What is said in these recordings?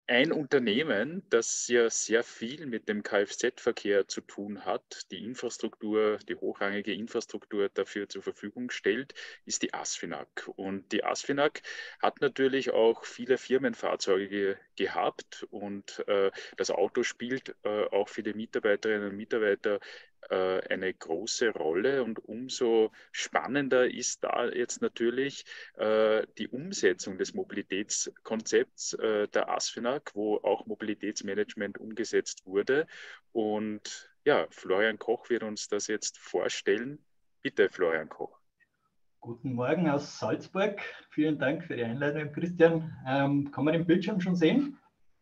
Ein Unternehmen, das ja sehr viel mit dem Kfz-Verkehr zu tun hat, die Infrastruktur, die hochrangige Infrastruktur dafür zur Verfügung stellt, ist die ASFINAG. Und die ASFINAG hat natürlich auch viele Firmenfahrzeuge gehabt und das Auto spielt auch für die Mitarbeiterinnen und Mitarbeiter eine große Rolle. Und umso spannender ist da jetzt natürlich die Umsetzung des Mobilitätskonzepts der ASFINAG, wo auch Mobilitätsmanagement umgesetzt wurde. Und ja, Florian Koch wird uns das jetzt vorstellen. Bitte, Florian Koch. Guten Morgen aus Salzburg. Vielen Dank für die Einladung, Christian. Kann man den Bildschirm schon sehen?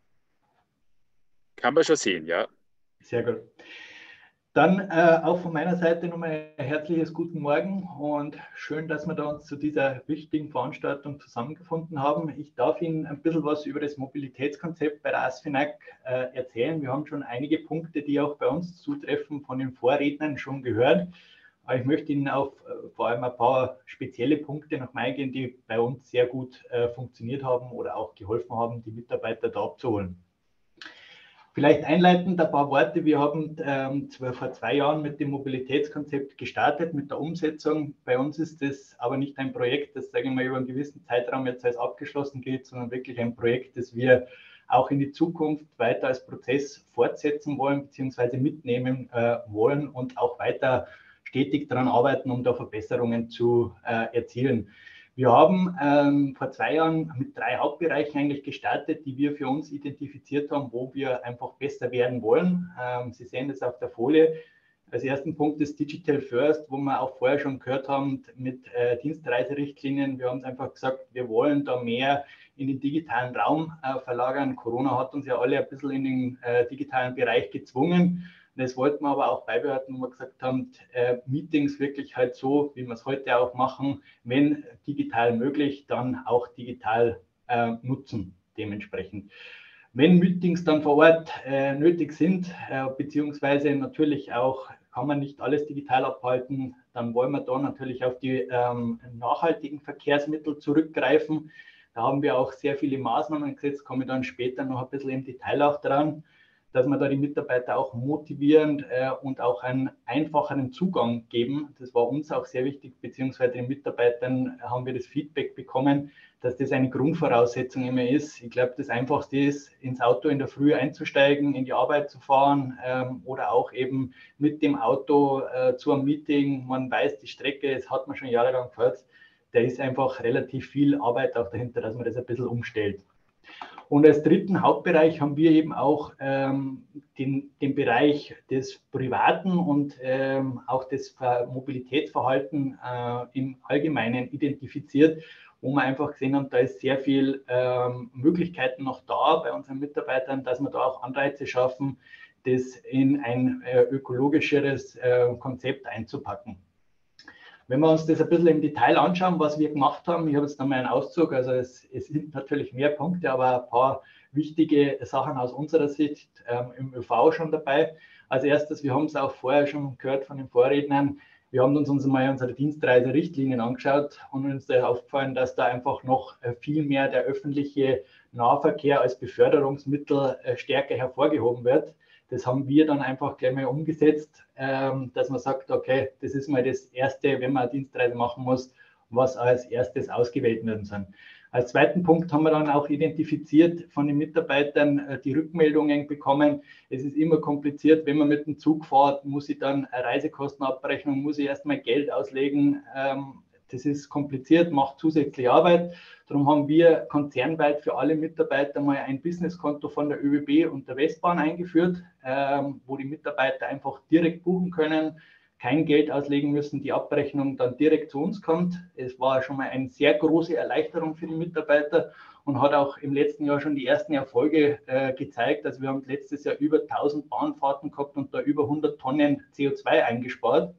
Kann man schon sehen, ja. Sehr gut. Dann auch von meiner Seite nochmal ein herzliches Guten Morgen und schön, dass wir da uns zu dieser wichtigen Veranstaltung zusammengefunden haben. Ich darf Ihnen ein bisschen was über das Mobilitätskonzept bei der ASFINAG erzählen. Wir haben schon einige Punkte, die auch bei uns zutreffen, von den Vorrednern schon gehört. Aber ich möchte Ihnen auf vor allem ein paar spezielle Punkte noch mal eingehen, die bei uns sehr gut funktioniert haben oder auch geholfen haben, die Mitarbeiter da abzuholen. Vielleicht einleitend ein paar Worte. Wir haben vor 2 Jahren mit dem Mobilitätskonzept gestartet, mit der Umsetzung. Bei uns ist das aber nicht ein Projekt, das, sage ich mal, über einen gewissen Zeitraum jetzt als abgeschlossen gilt, sondern wirklich ein Projekt, das wir auch in die Zukunft weiter als Prozess fortsetzen wollen, beziehungsweise mitnehmen wollen und auch weiter stetig daran arbeiten, um da Verbesserungen zu erzielen. Wir haben vor 2 Jahren mit 3 Hauptbereichen eigentlich gestartet, die wir für uns identifiziert haben, wo wir einfach besser werden wollen. Sie sehen das auf der Folie. Als ersten Punkt ist Digital First, wo wir auch vorher schon gehört haben mit Dienstreiserichtlinien. Wir haben einfach gesagt, wir wollen da mehr in den digitalen Raum verlagern. Corona hat uns ja alle ein bisschen in den digitalen Bereich gezwungen. Das wollten wir aber auch beibehalten, wo wir gesagt haben, Meetings wirklich halt so, wie wir es heute auch machen, wenn digital möglich, dann auch digital nutzen dementsprechend. Wenn Meetings dann vor Ort nötig sind, beziehungsweise natürlich auch, kann man nicht alles digital abhalten, dann wollen wir da natürlich auf die nachhaltigen Verkehrsmittel zurückgreifen. Da haben wir auch sehr viele Maßnahmen gesetzt, komme ich dann später noch ein bisschen im Detail auch dran, dass wir da die Mitarbeiter auch motivieren und auch einen einfacheren Zugang geben. Das war uns auch sehr wichtig, beziehungsweise den Mitarbeitern haben wir das Feedback bekommen, dass das eine Grundvoraussetzung immer ist. Ich glaube, das Einfachste ist, ins Auto in der Früh einzusteigen, in die Arbeit zu fahren oder auch eben mit dem Auto zu einem Meeting. Man weiß die Strecke, das hat man schon jahrelang gehört. Da ist einfach relativ viel Arbeit auch dahinter, dass man das ein bisschen umstellt. Und als dritten Hauptbereich haben wir eben auch den Bereich des Privaten und auch des Mobilitätsverhalten im Allgemeinen identifiziert, wo wir einfach gesehen haben, da ist sehr viel Möglichkeiten noch da bei unseren Mitarbeitern, dass wir da auch Anreize schaffen, das in ein ökologischeres Konzept einzupacken. Wenn wir uns das ein bisschen im Detail anschauen, was wir gemacht haben, ich habe jetzt nochmal einen Auszug, also es sind natürlich mehr Punkte, aber ein paar wichtige Sachen aus unserer Sicht im ÖV schon dabei. Als erstes, wir haben es auch vorher schon gehört von den Vorrednern, wir haben uns mal unsere Dienstreiserichtlinien angeschaut und uns da aufgefallen, dass da einfach noch viel mehr der öffentliche Nahverkehr als Beförderungsmittel stärker hervorgehoben wird. Das haben wir dann einfach gleich mal umgesetzt, dass man sagt, okay, das ist mal das Erste, wenn man eine Dienstreise machen muss, was als erstes ausgewählt werden soll. Als zweiten Punkt haben wir dann auch identifiziert von den Mitarbeitern die Rückmeldungen bekommen. Es ist immer kompliziert, wenn man mit dem Zug fährt, muss ich dann eine Reisekostenabrechnung, muss ich erstmal Geld auslegen. Das ist kompliziert, macht zusätzliche Arbeit. Darum haben wir konzernweit für alle Mitarbeiter mal ein Businesskonto von der ÖBB und der Westbahn eingeführt, wo die Mitarbeiter einfach direkt buchen können, kein Geld auslegen müssen, die Abrechnung dann direkt zu uns kommt. Es war schon mal eine sehr große Erleichterung für die Mitarbeiter und hat auch im letzten Jahr schon die ersten Erfolge gezeigt. Also wir haben letztes Jahr über 1000 Bahnfahrten gehabt und da über 100 Tonnen CO2 eingespart.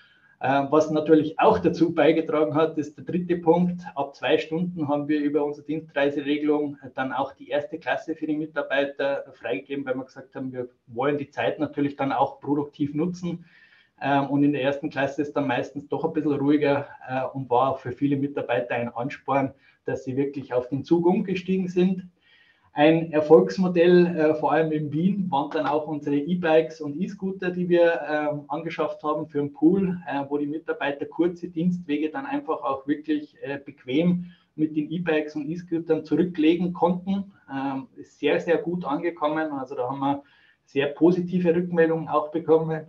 Was natürlich auch dazu beigetragen hat, ist der dritte Punkt. Ab 2 Stunden haben wir über unsere Dienstreiseregelung dann auch die erste Klasse für die Mitarbeiter freigegeben, weil wir gesagt haben, wir wollen die Zeit natürlich dann auch produktiv nutzen. Und in der ersten Klasse ist dann meistens doch ein bisschen ruhiger und war auch für viele Mitarbeiter ein Ansporn, dass sie wirklich auf den Zug umgestiegen sind. Ein Erfolgsmodell, vor allem in Wien, waren dann auch unsere E-Bikes und E-Scooter, die wir angeschafft haben für einen Pool, wo die Mitarbeiter kurze Dienstwege dann einfach auch wirklich bequem mit den E-Bikes und E-Scootern zurücklegen konnten. Ist sehr, sehr gut angekommen. Also da haben wir sehr positive Rückmeldungen auch bekommen.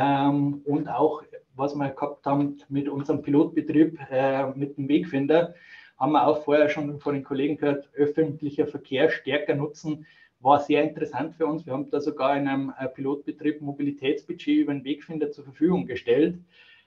Und auch, was wir gehabt haben mit unserem Pilotbetrieb, mit dem Wegfinder, haben wir auch vorher schon von den Kollegen gehört, öffentlicher Verkehr stärker nutzen, war sehr interessant für uns. Wir haben da sogar in einem Pilotbetrieb Mobilitätsbudget über den Wegfinder zur Verfügung gestellt.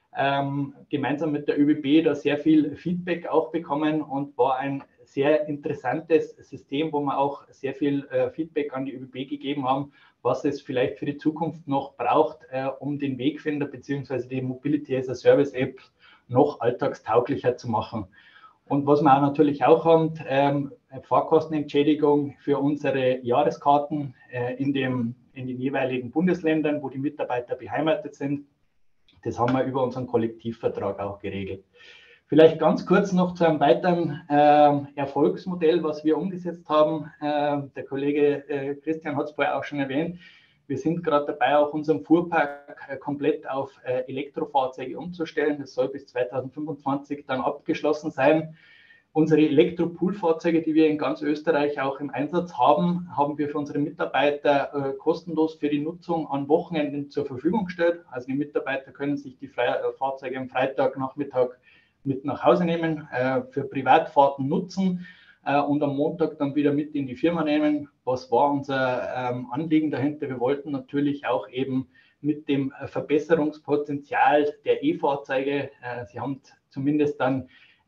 Gemeinsam mit der ÖBB da sehr viel Feedback auch bekommen und war ein sehr interessantes System, wo wir auch sehr viel Feedback an die ÖBB gegeben haben, was es vielleicht für die Zukunft noch braucht, um den Wegfinder bzw. die Mobility as a Service App noch alltagstauglicher zu machen. Und was wir auch natürlich auch haben, Fahrkostenentschädigung für unsere Jahreskarten in den jeweiligen Bundesländern, wo die Mitarbeiter beheimatet sind. Das haben wir über unseren Kollektivvertrag auch geregelt. Vielleicht ganz kurz noch zu einem weiteren Erfolgsmodell, was wir umgesetzt haben. Der Kollege Christian hat es vorher auch schon erwähnt. Wir sind gerade dabei, auch unseren Fuhrpark komplett auf Elektrofahrzeuge umzustellen. Das soll bis 2025 dann abgeschlossen sein. Unsere Elektropoolfahrzeuge, die wir in ganz Österreich auch im Einsatz haben, haben wir für unsere Mitarbeiter kostenlos für die Nutzung an Wochenenden zur Verfügung gestellt. Also die Mitarbeiter können sich die Fahrzeuge am Freitagnachmittag mit nach Hause nehmen, für Privatfahrten nutzen und am Montag dann wieder mit in die Firma nehmen. Was war unser Anliegen dahinter? Wir wollten natürlich auch eben mit dem Verbesserungspotenzial der E-Fahrzeuge, sie haben zumindest dann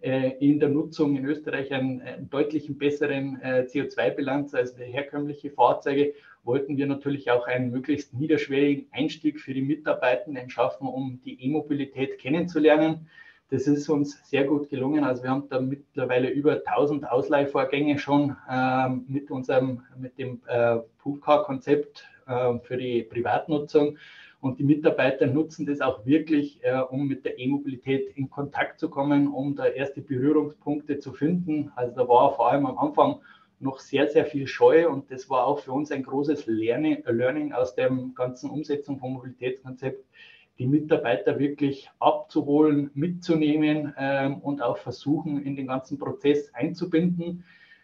in der Nutzung in Österreich einen deutlichen besseren CO2-Bilanz als herkömmliche Fahrzeuge, wollten wir natürlich auch einen möglichst niederschwelligen Einstieg für die Mitarbeitenden schaffen, um die E-Mobilität kennenzulernen. Das ist uns sehr gut gelungen. Also wir haben da mittlerweile über 1000 Ausleihvorgänge schon mit dem Poolcar-Konzept für die Privatnutzung. Und die Mitarbeiter nutzen das auch wirklich, um mit der E-Mobilität in Kontakt zu kommen, um da erste Berührungspunkte zu finden. Also da war vor allem am Anfang noch sehr, sehr viel Scheu und das war auch für uns ein großes Learning aus der ganzen Umsetzung vom Mobilitätskonzept, die Mitarbeiter wirklich abzuholen, mitzunehmen und auch versuchen, in den ganzen Prozess einzubinden.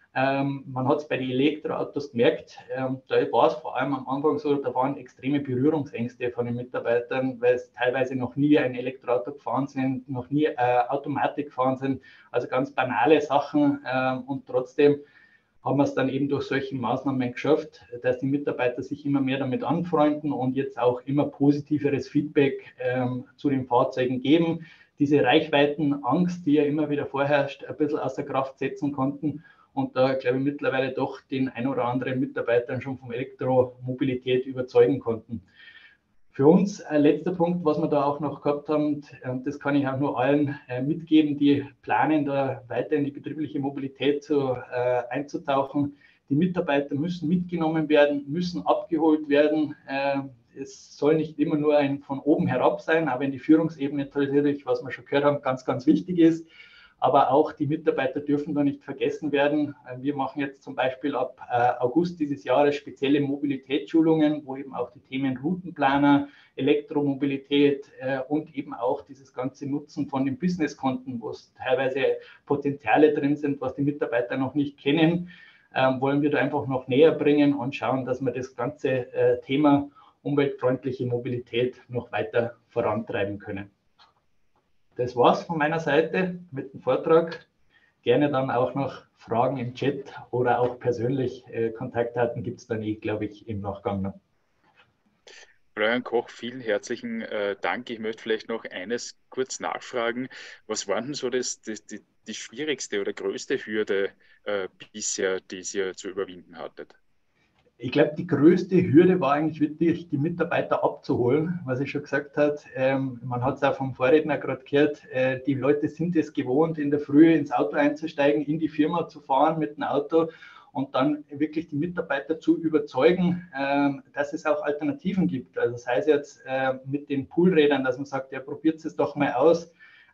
Man hat es bei den Elektroautos gemerkt, da war es vor allem am Anfang so, da waren extreme Berührungsängste von den Mitarbeitern, weil es teilweise noch nie ein Elektroauto gefahren sind, noch nie Automatik gefahren sind, also ganz banale Sachen und trotzdem haben wir es dann eben durch solche Maßnahmen geschafft, dass die Mitarbeiter sich immer mehr damit anfreunden und jetzt auch immer positiveres Feedback zu den Fahrzeugen geben, diese Reichweitenangst, die ja immer wieder vorherrscht, ein bisschen außer Kraft setzen konnten. Und da, glaube ich, mittlerweile doch den ein oder anderen Mitarbeitern schon von Elektromobilität überzeugen konnten. Für uns letzter Punkt, was wir da auch noch gehabt haben, das kann ich auch nur allen mitgeben, die planen, da weiter in die betriebliche Mobilität einzutauchen. Die Mitarbeiter müssen mitgenommen werden, müssen abgeholt werden. Es soll nicht immer nur ein von oben herab sein, auch wenn die Führungsebene natürlich, was wir schon gehört haben, ganz, ganz wichtig ist. Aber auch die Mitarbeiter dürfen da nicht vergessen werden. Wir machen jetzt zum Beispiel ab August dieses Jahres spezielle Mobilitätsschulungen, wo eben auch die Themen Routenplaner, Elektromobilität und eben auch dieses ganze Nutzen von den Businesskonten, wo es teilweise Potenziale drin sind, was die Mitarbeiter noch nicht kennen, wollen wir da einfach noch näher bringen und schauen, dass wir das ganze Thema umweltfreundliche Mobilität noch weiter vorantreiben können. Das war's von meiner Seite mit dem Vortrag. Gerne dann auch noch Fragen im Chat oder auch persönlich. Kontaktdaten gibt es dann glaube ich, im Nachgang noch. Florian Koch, vielen herzlichen Dank. Ich möchte vielleicht noch eines kurz nachfragen. Was war denn so die schwierigste oder größte Hürde bisher, die ihr zu überwinden hattet? Ich glaube, die größte Hürde war eigentlich wirklich, die Mitarbeiter abzuholen, was ich schon gesagt habe. Man hat es auch vom Vorredner gerade gehört, die Leute sind es gewohnt, in der Früh ins Auto einzusteigen, in die Firma zu fahren mit dem Auto und dann wirklich die Mitarbeiter zu überzeugen, dass es auch Alternativen gibt. Also sei es jetzt mit den Poolrädern, dass man sagt, ja, probiert es doch mal aus.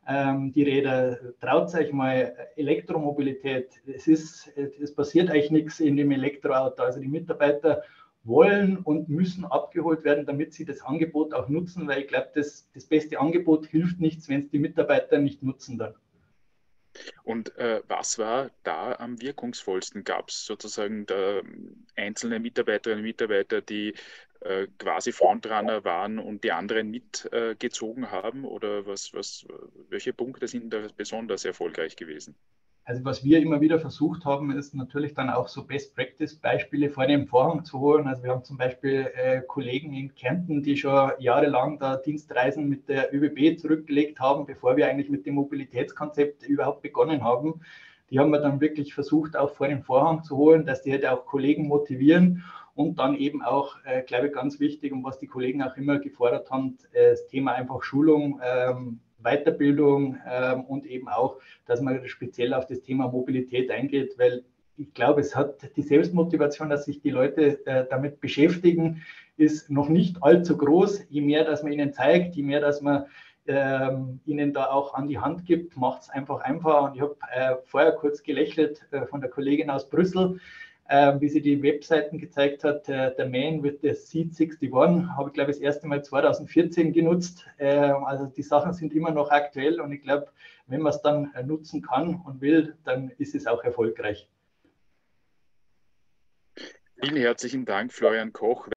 die Räder. Traut euch mal Elektromobilität. Es passiert eigentlich nichts in dem Elektroauto. Also die Mitarbeiter wollen und müssen abgeholt werden, damit sie das Angebot auch nutzen, weil ich glaube, das beste Angebot hilft nichts, wenn es die Mitarbeiter nicht nutzen dann. Und was war da am wirkungsvollsten? Gab es sozusagen da einzelne Mitarbeiterinnen und Mitarbeiter, die quasi Frontrunner waren und die anderen mitgezogen haben? Oder welche Punkte sind da besonders erfolgreich gewesen? Also was wir immer wieder versucht haben, ist natürlich dann auch so Best-Practice-Beispiele vor dem Vorhang zu holen. Also wir haben zum Beispiel Kollegen in Kärnten, die schon jahrelang da Dienstreisen mit der ÖBB zurückgelegt haben, bevor wir eigentlich mit dem Mobilitätskonzept überhaupt begonnen haben. Die haben wir dann wirklich versucht, auch vor den Vorhang zu holen, dass die halt auch Kollegen motivieren und dann eben auch, glaube ich, ganz wichtig und was die Kollegen auch immer gefordert haben, das Thema einfach Schulung, Weiterbildung und eben auch, dass man speziell auf das Thema Mobilität eingeht, weil ich glaube, es hat die Selbstmotivation, dass sich die Leute damit beschäftigen, ist noch nicht allzu groß. Je mehr, dass man ihnen zeigt, je mehr, dass man ihnen da auch an die Hand gibt, macht es einfach einfacher. Und ich habe vorher kurz gelächelt von der Kollegin aus Brüssel, wie sie die Webseiten gezeigt hat, der Man with the Seat 61, habe ich glaube ich das erste Mal 2014 genutzt. Also die Sachen sind immer noch aktuell und ich glaube, wenn man es dann nutzen kann und will, dann ist es auch erfolgreich. Vielen herzlichen Dank, Florian Koch.